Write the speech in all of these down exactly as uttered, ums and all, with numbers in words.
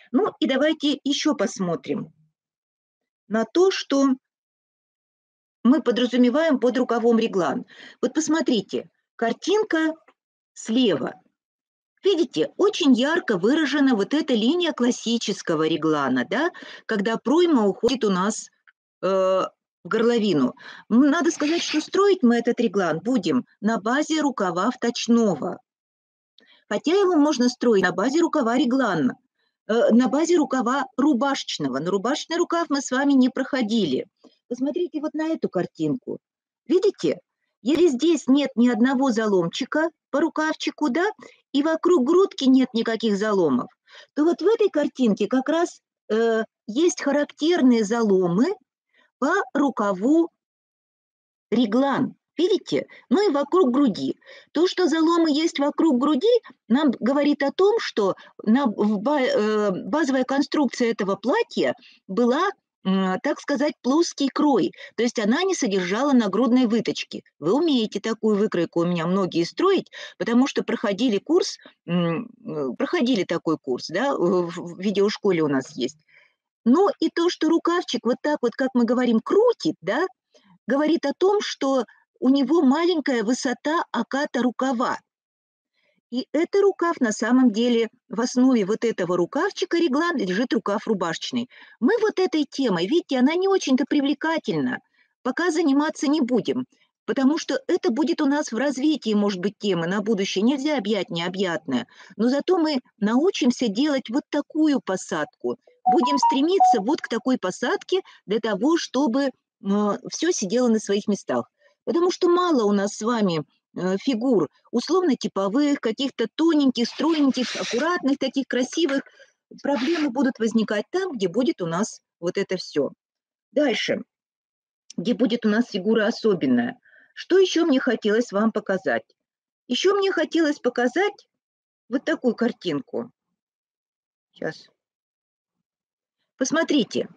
Ну и давайте еще посмотрим на то, что мы подразумеваем под рукавом реглан. Вот посмотрите, картинка слева. Видите, очень ярко выражена вот эта линия классического реглана, да, когда пройма уходит у нас э, в горловину. М, Надо сказать, что строить мы этот реглан будем на базе рукава вточного. Хотя его можно строить на базе рукава реглана, э, на базе рукава рубашечного. На рубашечный рукав мы с вами не проходили. Посмотрите вот на эту картинку. Видите? Если здесь нет ни одного заломчика по рукавчику, да, и вокруг грудки нет никаких заломов, то вот в этой картинке как раз э, есть характерные заломы по рукаву реглан. Видите? Ну и вокруг груди. То, что заломы есть вокруг груди, нам говорит о том, что на, в ба, э, базовая конструкция этого платья была, м, так сказать, плоский крой. То есть она не содержала нагрудной выточки. Вы умеете такую выкройку у меня многие строить, потому что проходили курс, м, э, проходили такой курс, да, в, в видеошколе у нас есть. Ну и то, что рукавчик вот так вот, как мы говорим, крутит, да, говорит о том, что у него маленькая высота оката рукава. И это рукав на самом деле в основе вот этого рукавчика реглан лежит рукав рубашечный. Мы вот этой темой, видите, она не очень-то привлекательна. Пока заниматься не будем, потому что это будет у нас в развитии, может быть, темы на будущее. Нельзя объять необъятное. Но зато мы научимся делать вот такую посадку. Будем стремиться вот к такой посадке для того, чтобы все сидело на своих местах. Потому что мало у нас с вами э, фигур условно-типовых, каких-то тоненьких, стройненьких, аккуратных, таких красивых. Проблемы будут возникать там, где будет у нас вот это все. Дальше, где будет у нас фигура особенная. Что еще мне хотелось вам показать? Еще мне хотелось показать вот такую картинку. Сейчас. Посмотрите.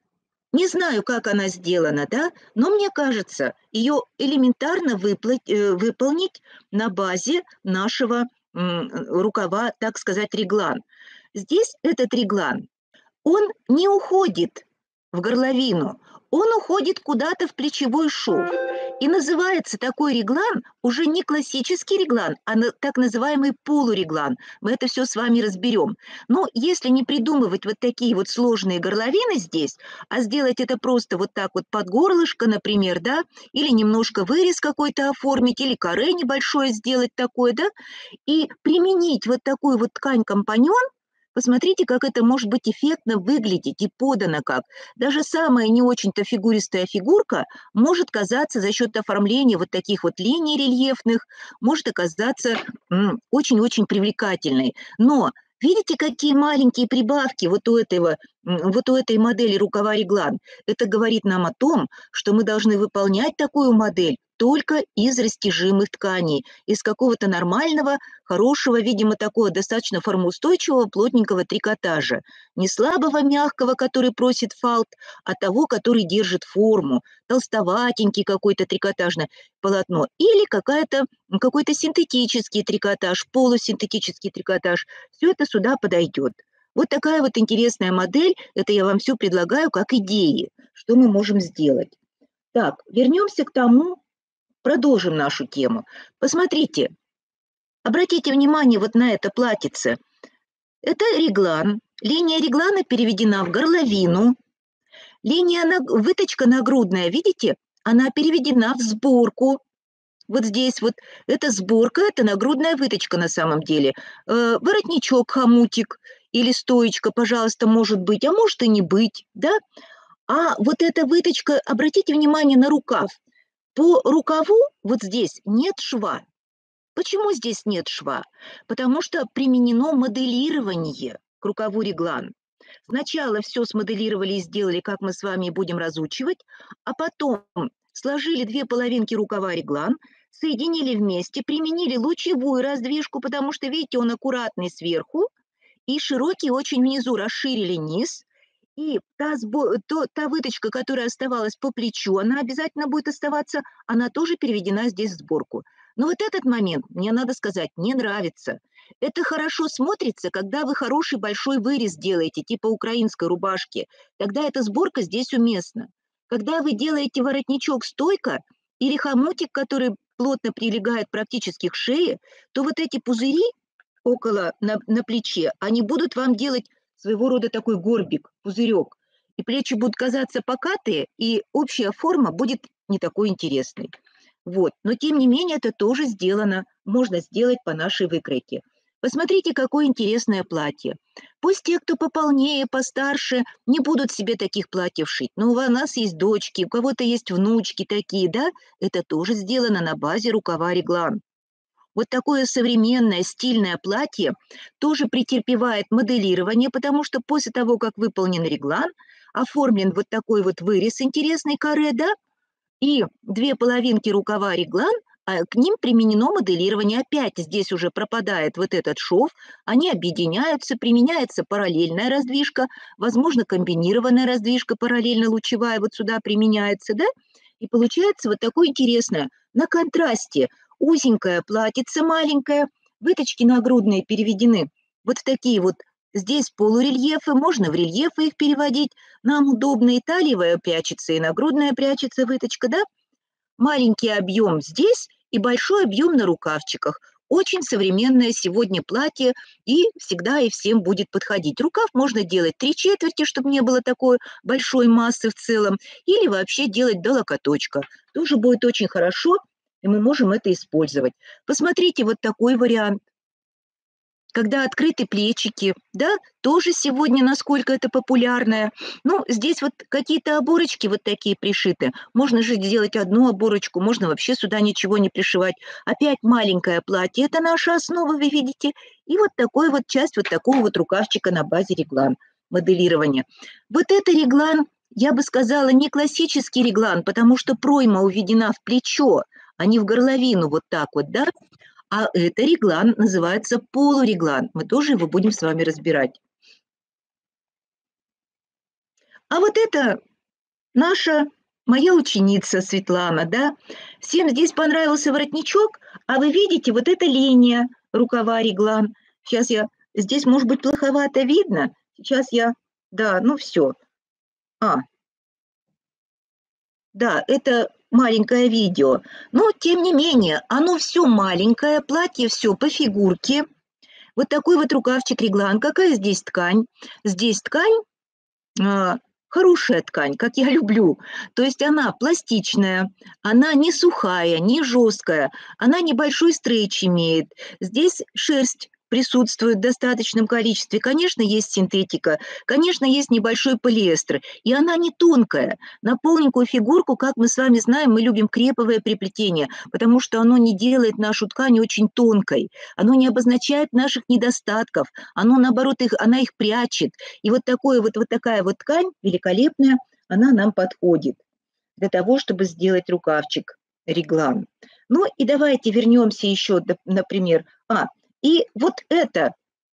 Не знаю, как она сделана, да, но мне кажется, ее элементарно выплать, э, выполнить на базе нашего м, рукава, так сказать, реглан. Здесь этот реглан, он не уходит в горловину, он уходит куда-то в плечевой шов. И называется такой реглан уже не классический реглан, а так называемый полуреглан. Мы это все с вами разберем. Но если не придумывать вот такие вот сложные горловины здесь, а сделать это просто вот так вот под горлышко, например, да, или немножко вырез какой-то оформить, или каре небольшое сделать такое, да, и применить вот такую вот ткань-компаньон. Посмотрите, как это может быть эффектно выглядеть и подано как. Даже самая не очень-то фигуристая фигурка может казаться за счет оформления вот таких вот линий рельефных, может оказаться очень-очень привлекательной. Но видите, какие маленькие прибавки вот у, этого, вот у этой модели рукава реглан? Это говорит нам о том, что мы должны выполнять такую модель только из растяжимых тканей, из какого-то нормального, хорошего, видимо, такого достаточно формоустойчивого, плотненького трикотажа. Не слабого, мягкого, который просит фалт, а того, который держит форму, толстоватенький какой-то трикотажное полотно, или какая-то, какой-то синтетический трикотаж, полусинтетический трикотаж. Все это сюда подойдет. Вот такая вот интересная модель, это я вам все предлагаю как идеи, что мы можем сделать. Так, вернемся к тому, продолжим нашу тему. Посмотрите, обратите внимание вот на это платьице. Это реглан. Линия реглана переведена в горловину. Линия, выточка нагрудная, видите, она переведена в сборку. Вот здесь вот это сборка, это нагрудная выточка на самом деле. Э, воротничок, хомутик или стоечка, пожалуйста, может быть, а может и не быть, да? А вот эта выточка, обратите внимание на рукав. По рукаву вот здесь нет шва. Почему здесь нет шва? Потому что применено моделирование к рукаву реглан. Сначала все смоделировали и сделали, как мы с вами будем разучивать, а потом сложили две половинки рукава реглан, соединили вместе, применили лучевую раздвижку, потому что, видите, он аккуратный сверху, и широкий очень внизу, расширили низ, и та, то, та выточка, которая оставалась по плечу, она обязательно будет оставаться, она тоже переведена здесь в сборку. Но вот этот момент, мне надо сказать, не нравится. Это хорошо смотрится, когда вы хороший большой вырез делаете, типа украинской рубашки. Тогда эта сборка здесь уместна. Когда вы делаете воротничок стойка или хомутик, который плотно прилегает практически к шее, то вот эти пузыри около, на, на плече, они будут вам делать своего рода такой горбик, пузырек. И плечи будут казаться покатые, и общая форма будет не такой интересной. Вот. Но тем не менее это тоже сделано, можно сделать по нашей выкройке. Посмотрите, какое интересное платье. Пусть те, кто пополнее, постарше, не будут себе таких платьев шить. Но у нас есть дочки, у кого-то есть внучки такие, да? Это тоже сделано на базе рукава реглан. Вот такое современное стильное платье тоже претерпевает моделирование, потому что после того, как выполнен реглан, оформлен вот такой вот вырез интересный каре, да, и две половинки рукава реглан, а к ним применено моделирование. Опять здесь уже пропадает вот этот шов, они объединяются, применяется параллельная раздвижка, возможно, комбинированная раздвижка параллельно-лучевая вот сюда применяется, да, и получается вот такое интересное. На контрасте узенькое платьице маленькое, выточки нагрудные переведены вот в такие вот, здесь полурельефы, можно в рельефы их переводить, нам удобно и талиевая прячется, и нагрудная прячется выточка, да? Маленький объем здесь и большой объем на рукавчиках. Очень современное сегодня платье и всегда и всем будет подходить. Рукав можно делать три четверти, чтобы не было такой большой массы в целом, или вообще делать до локоточка. Тоже будет очень хорошо, и мы можем это использовать. Посмотрите, вот такой вариант. Когда открыты плечики, да, тоже сегодня насколько это популярное. Ну, здесь вот какие-то оборочки вот такие пришиты. Можно же сделать одну оборочку, можно вообще сюда ничего не пришивать. Опять маленькое платье, это наша основа, вы видите. И вот такой вот часть вот такого вот рукавчика на базе реглан, моделирования. Вот это реглан, я бы сказала, не классический реглан, потому что пройма уведена в плечо, а не в горловину вот так вот, да. А это реглан, называется полуреглан. Мы тоже его будем с вами разбирать. А вот это наша, моя ученица Светлана, да. Всем здесь понравился воротничок, а вы видите, вот эта линия рукава реглан. Сейчас я, здесь, может быть, плоховато видно. Сейчас я, да, ну все. А, да, это маленькое видео. Но, тем не менее, оно все маленькое, платье все по фигурке. Вот такой вот рукавчик реглан. Какая здесь ткань? Здесь ткань, а, хорошая ткань, как я люблю. То есть она пластичная, она не сухая, не жесткая, она небольшой стрейч имеет. Здесь шерсть присутствует в достаточном количестве. Конечно, есть синтетика, конечно, есть небольшой полиэстер, и она не тонкая. На полненькую фигурку, как мы с вами знаем, мы любим креповое приплетение, потому что оно не делает нашу ткань очень тонкой, оно не обозначает наших недостатков, оно, наоборот, их, она их прячет. И вот, такое, вот, вот такая вот ткань великолепная, она нам подходит для того, чтобы сделать рукавчик реглан. Ну и давайте вернемся еще, например, а, и вот это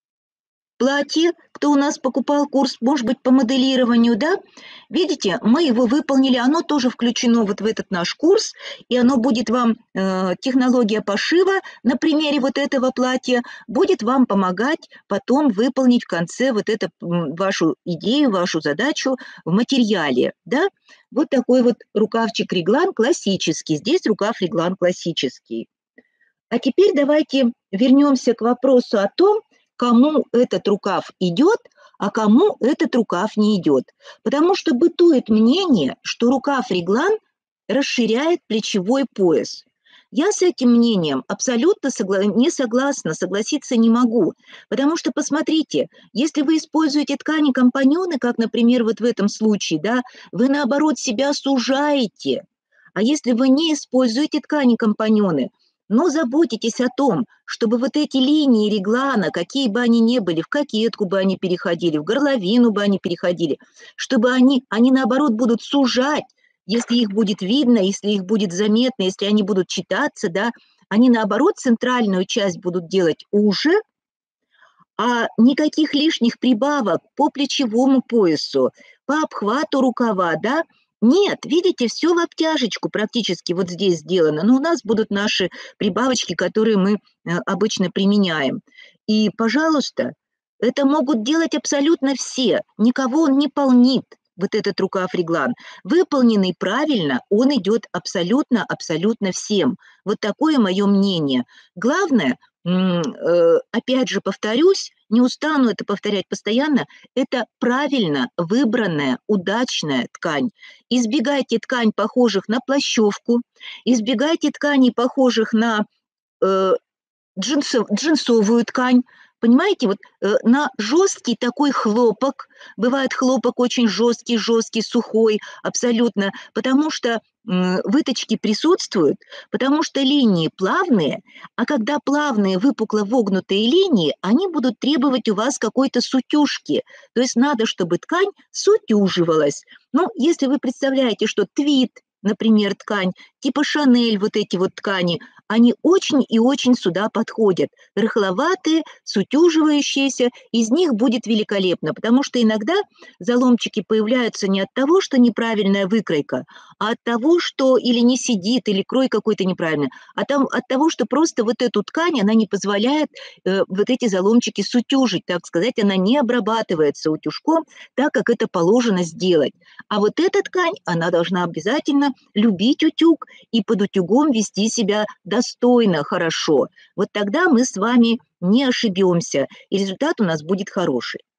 платье, кто у нас покупал курс, может быть, по моделированию, да, видите, мы его выполнили, оно тоже включено вот в этот наш курс, и оно будет вам, э, технология пошива на примере вот этого платья, будет вам помогать потом выполнить в конце вот эту вашу идею, вашу задачу в материале, да. Вот такой вот рукавчик реглан классический, здесь рукав реглан классический. А теперь давайте вернемся к вопросу о том, кому этот рукав идет, а кому этот рукав не идет. Потому что бытует мнение, что рукав реглан расширяет плечевой пояс. Я с этим мнением абсолютно согла- не согласна, согласиться не могу. Потому что, посмотрите, если вы используете ткани-компаньоны, как, например, вот в этом случае, да, вы, наоборот, себя сужаете. А если вы не используете ткани-компаньоны, но заботитесь о том, чтобы вот эти линии реглана, какие бы они ни были, в кокетку бы они переходили, в горловину бы они переходили, чтобы они, они наоборот будут сужать, если их будет видно, если их будет заметно, если они будут читаться, да, они наоборот центральную часть будут делать уже, а никаких лишних прибавок по плечевому поясу, по обхвату рукава, да, Нет, видите, все в обтяжечку практически вот здесь сделано, но у нас будут наши прибавочки, которые мы, э, обычно применяем. И, пожалуйста, это могут делать абсолютно все, никого он не полнит, вот этот рукав-реглан. Выполненный правильно, он идет абсолютно абсолютно всем. Вот такое мое мнение. Главное, м, э, опять же повторюсь, не устану это повторять постоянно, это правильно выбранная, удачная ткань. Избегайте ткань, похожих на плащевку, избегайте тканей, похожих на, э, джинсов джинсовую ткань. Понимаете, вот, э, на жесткий такой хлопок, бывает хлопок очень жесткий, жесткий, сухой, абсолютно, потому что, м, выточки присутствуют, потому что линии плавные, а когда плавные выпукло вогнутые линии, они будут требовать у вас какой-то сутюжки. То есть надо, чтобы ткань сутюживалась. Ну, если вы представляете, что твид, например, ткань, типа шанель, вот эти вот ткани, они очень и очень сюда подходят. Рыхловатые, сутюживающиеся, из них будет великолепно, потому что иногда заломчики появляются не от того, что неправильная выкройка, а от того, что или не сидит, или крой какой-то неправильный, а там, от того, что просто вот эту ткань, она не позволяет э, вот эти заломчики сутюжить, так сказать, она не обрабатывается утюжком так, как это положено сделать. А вот эта ткань, она должна обязательно любить утюг и под утюгом вести себя достойно, хорошо. Вот тогда мы с вами не ошибемся, и результат у нас будет хороший.